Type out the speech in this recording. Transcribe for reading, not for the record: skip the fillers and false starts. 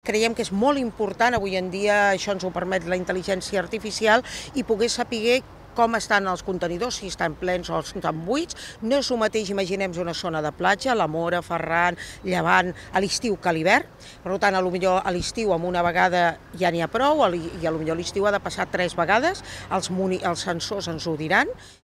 Creiem que és molt important, avui en dia això ens ho permet la intel·ligència artificial, i poder saber com estan els contenidors, si estan plens o estan buits. No és el mateix, imaginem una zona de platja, la Móra, Ferran, Llevant, a l'estiu que a l'hivern. Per tant, potser a l'estiu amb una vegada ja n'hi ha prou, i potser a l'estiu ha de passar 3 vegades, els sensors ens ho diran.